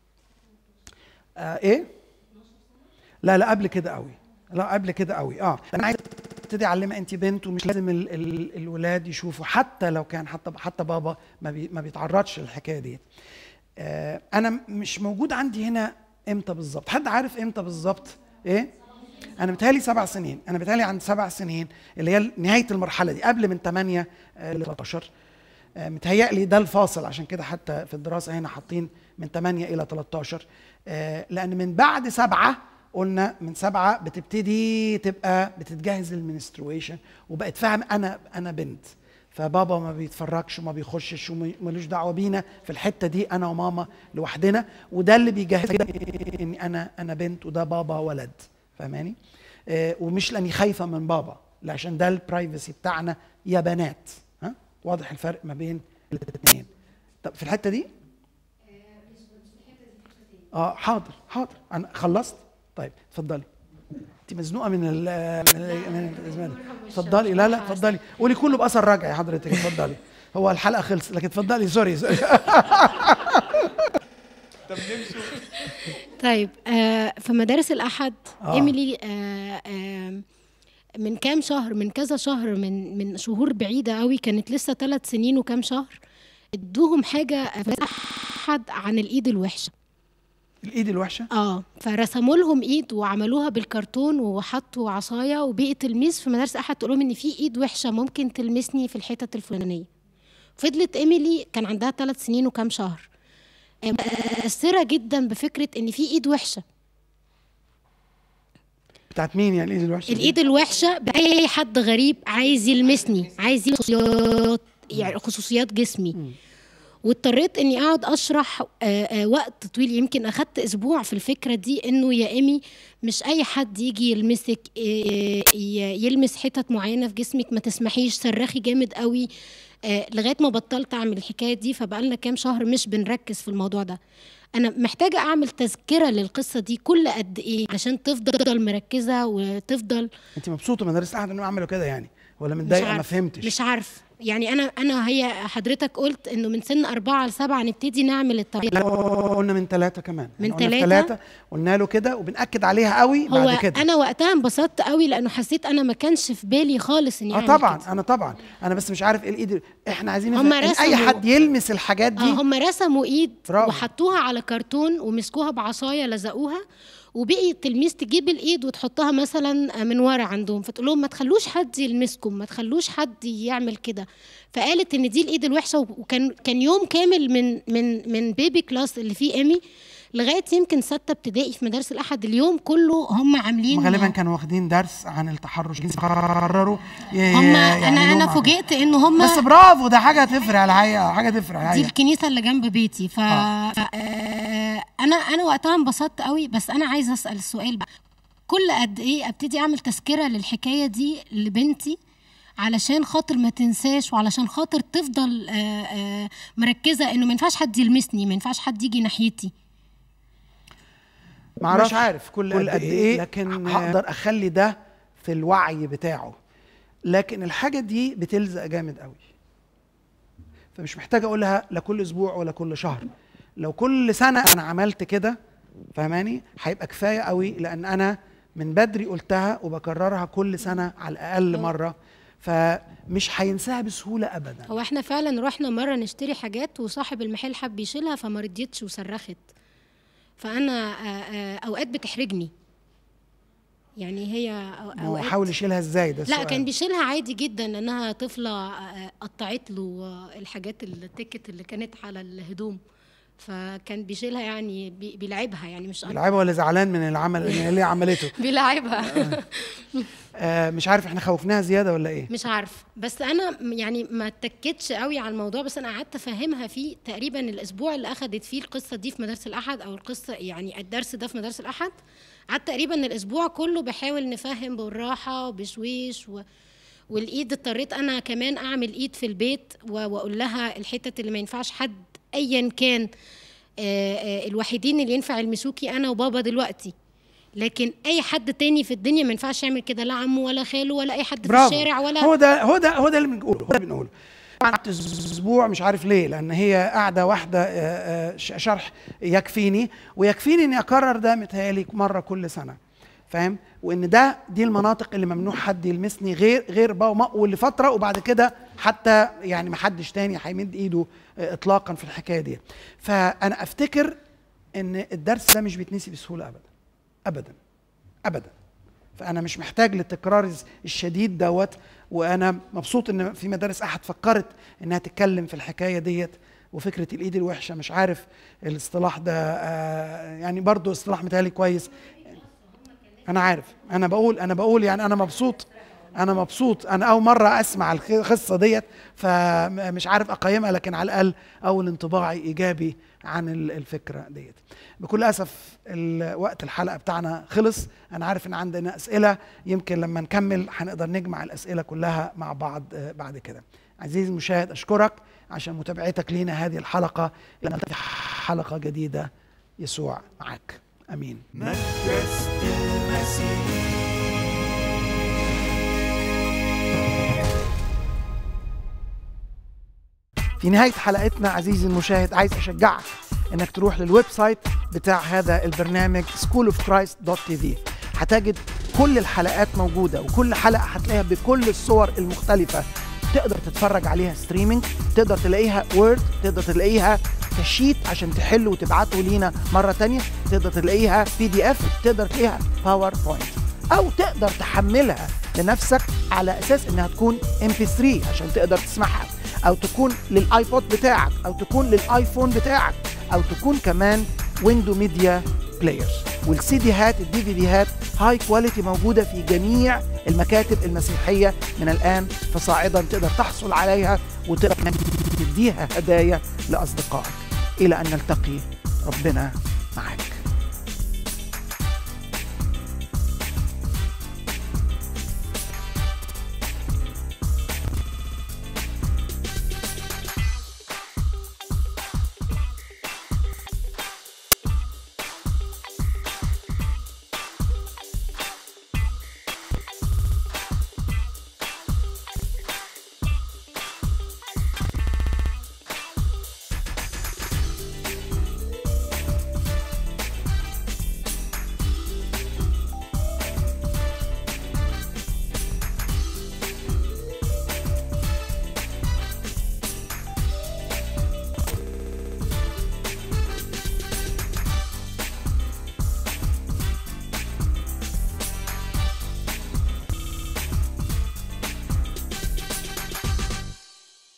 آه ايه؟ لا لا قبل كده قوي. لا قبل كده قوي. اه انا عايز ابتدي اعلمها انت بنت ومش لازم ال ال الولاد يشوفوا، حتى لو كان حتى حتى بابا ما, بي ما بيتعرضش للحكايه دي. آه انا مش موجود عندي هنا امتى بالظبط؟ حد عارف امتى بالظبط؟ ايه؟ انا بتهيألي سبع سنين، انا بتهيألي عند سبع سنين اللي هي نهايه المرحله دي، قبل من ثمانية ل ثلاثة عشر. آه متهيألي ده الفاصل، عشان كده حتى في الدراسه هنا حاطين من ثمانية الى ثلاثة عشر. آه لان من بعد سبعة قلنا من سبعة بتبتدي تبقى بتتجهز للمنسترويشن وبقت فاهم انا انا بنت، فبابا ما بيتفرجش وما بيخشش ومالوش دعوه بينا في الحته دي، انا وماما لوحدنا، وده اللي بيجهز اني انا انا بنت وده بابا ولد. فاهماني؟ آه ومش لاني خايفه من بابا، لا عشان ده البرايفسي بتاعنا يا بنات. ها واضح الفرق ما بين الاثنين. طب في الحته دي اه حاضر حاضر انا خلصت. طيب اتفضلي. انت مزنوقه من ال من الازمه دي. اتفضلي. لا لا اتفضلي، قولي كله باثر رجعي حضرتك. اتفضلي. هو الحلقه خلصت لكن اتفضلي. سوري سوري. طب نمشوا. طيب آه في مدارس الاحد آه. ايميلي آه آه من كام شهر، من كذا شهر، من من شهور بعيده قوي، كانت لسه ثلاث سنين وكام شهر، ادوهم حاجه في احد عن الايد الوحشه. الايد الوحشه؟ اه فرسموا لهم ايد وعملوها بالكرتون وحطوا عصايه، وبقت تلميذ في مدارس احد تقول لهم ان في ايد وحشه ممكن تلمسني في الحته الفلانيه. فضلت ايميلي كان عندها ثلاث سنين وكام شهر متاثره جدا بفكره ان في ايد وحشه. بتاعت مين يعني الايد الوحشه؟ الايد الوحشه باي حد غريب عايز يلمسني، عايز خصوصيات يعني خصوصيات جسمي. م. واضطريت اني اقعد اشرح آآ آآ وقت طويل، يمكن اخدت اسبوع في الفكره دي، انه يا ايمي مش اي حد يجي يلمسك، يلمس حتت معينه في جسمك، ما تسمحيش، صرخي جامد قوي. لغايه ما بطلت اعمل الحكايه دي، فبقالنا كام شهر مش بنركز في الموضوع ده. انا محتاجه اعمل تذكره للقصه دي كل قد ايه عشان تفضل مركزه وتفضل. انت مبسوطه مدارس الاحد انهم عملوا كده يعني، ولا متضايقه؟ ما فهمتش. مش عارف يعني. انا انا هي حضرتك قلت انه من سن أربعة لسبعة نبتدي نعمل الطريقه. لا قلنا من ثلاثة كمان، من ثلاثة ثلاثة قلنا له كده، وبنأكد عليها قوي بعد كده. انا وقتها انبسطت قوي لانه حسيت انا ما كانش في بالي خالص اني اه طبعا كده. انا طبعا انا بس مش عارف ايه الايد. احنا عايزين إن اي حد يلمس الحاجات دي. اه هم رسموا ايد برافو. وحطوها على كرتون ومسكوها بعصايه لزقوها، وبقي التلميذ تجيب الايد وتحطها مثلا من ورا عندهم، فتقول لهم ما تخلوش حد يلمسكم، ما تخلوش حد يعمل كده. فقالت ان دي الايد الوحشه. وكان كان يوم كامل من من من بيبي كلاس اللي فيه ايمي لغايه يمكن سته ابتدائي في مدارس الاحد، اليوم كله هم عاملين غالبا كانوا واخدين درس عن التحرش الجنسي، قرروا هم انا انا فوجئت ان هم بس برافو، ده حاجه تفرق الحقيقه، حاجه تفرق الحقيقه. دي الكنيسه اللي جنب بيتي. ف آه. انا انا وقتها انبسطت قوي. بس انا عايزه اسال السؤال بقى، كل قد ايه ابتدي اعمل تذكره للحكايه دي لبنتي علشان خاطر ما تنساش، وعلشان خاطر تفضل آآ آآ مركزه انه ما ينفعش حد يلمسني، ما ينفعش حد يجي ناحيتي. مش عارف كل, كل قد ايه، لكن هقدر اخلي ده في الوعي بتاعه. لكن الحاجه دي بتلزق جامد قوي، فمش محتاج اقولها لا كل اسبوع ولا كل شهر. لو كل سنه انا عملت كده فهماني هيبقى كفايه قوي، لان انا من بدري قلتها وبكررها كل سنه على الاقل مره، فمش هينساها بسهوله ابدا. هو احنا فعلا رحنا مره نشتري حاجات وصاحب المحل حب يشيلها فما رضيتش وصرخت. فانا اوقات بتحرجني يعني. هي اوقات حاول يشيلها ازاي ده لا سؤال. كان بيشيلها عادي جدا، انها طفله قطعت له الحاجات التيكت اللي كانت على الهدوم، فكان بيشيلها يعني بيلعبها يعني. مش بيلعبها ولا زعلان من العمل اللي عملته؟ بيلعبها. آه مش عارف احنا خوفناها زياده ولا ايه، مش عارف. بس انا يعني ما اتكتش قوي على الموضوع، بس انا قعدت افهمها فيه تقريبا الاسبوع اللي اخذت فيه القصه دي في مدارس الاحد، او القصه يعني الدرس ده في مدارس الاحد. قعدت تقريبا الاسبوع كله بحاول نفهم بالراحه وبشويش و... والايد اضطريت انا كمان اعمل ايد في البيت واقول لها الحتت اللي ما ينفعش حد ايا كان. آآ آآ الوحيدين اللي ينفع يلمسوكي انا وبابا دلوقتي، لكن اي حد تاني في الدنيا ما ينفعش يعمل كده، لا عمه ولا خاله ولا اي حد برافو. في الشارع ولا. هو ده هو ده هو ده اللي بنقوله، هو ده اللي بنقوله. قعدت اسبوع مش عارف ليه، لان هي قاعده واحده شرح يكفيني، ويكفيني اني اكرر ده متهيألي مره كل سنه، فاهم؟ وان ده دي المناطق اللي ممنوع حد يلمسني غير غير بابا، ولفتره، وبعد كده حتى يعني ما حدش تاني هيمد ايده اطلاقا في الحكايه دي. فانا افتكر ان الدرس ده مش بيتنسي بسهوله ابدا ابدا ابدا. فانا مش محتاج للتكرار الشديد دوت. وانا مبسوط ان في مدارس احد فكرت انها تتكلم في الحكايه ديت. وفكره الايد الوحشه مش عارف الاصطلاح ده آه يعني برضو اصطلاح متهيألي كويس. انا عارف، انا بقول انا بقول يعني انا مبسوط انا مبسوط انا اول مره اسمع القصه ديت، فمش عارف اقيمها، لكن على الاقل اول انطباعي ايجابي عن الفكره ديت. بكل اسف وقت الحلقه بتاعنا خلص. انا عارف ان عندنا اسئله، يمكن لما نكمل هنقدر نجمع الاسئله كلها مع بعض بعد كده. عزيزي المشاهد، اشكرك عشان متابعتك لينا هذه الحلقه. نلتقي في حلقه جديده. يسوع معاك. امين. مدرسة المسيح. في نهاية حلقتنا عزيزي المشاهد، عايز أشجعك إنك تروح للويب سايت بتاع هذا البرنامج سكول اوف كرايست دوت تي في. هتجد كل الحلقات موجودة، وكل حلقة هتلاقيها بكل الصور المختلفة. تقدر تتفرج عليها ستريمينج، تقدر تلاقيها وورد، تقدر تلاقيها كشيت عشان تحله وتبعته لينا مرة تانية، تقدر تلاقيها بي دي اف، تقدر تلاقيها باوربوينت، أو تقدر تحملها لنفسك على أساس إنها تكون إم بي ثري عشان تقدر تسمعها، أو تكون للآيبود بتاعك، أو تكون للآيفون بتاعك، أو تكون كمان ويندو ميديا بلايرز. والسي ديهات الدي في ديهات هاي كواليتي موجودة في جميع المكاتب المسيحية من الآن فصاعدا، تقدر تحصل عليها وتقدر تديها هدايا لأصدقائك. إلى أن نلتقي، ربنا معك.